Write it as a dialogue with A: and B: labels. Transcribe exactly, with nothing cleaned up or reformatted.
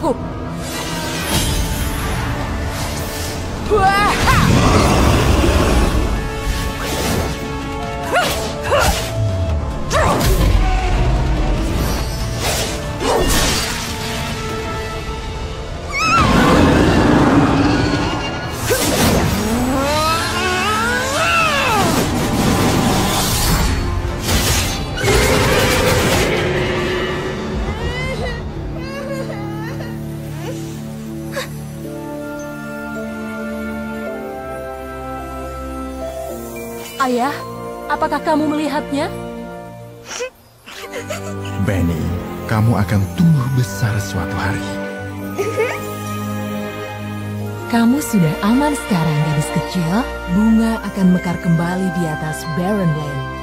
A: musuhku. Wah! Ayah, apakah kamu melihatnya?
B: Benny, kamu akan tumbuh besar suatu hari.
A: Kamu sudah aman sekarang, gadis kecil. Bunga akan mekar kembali di atas Barren Lane.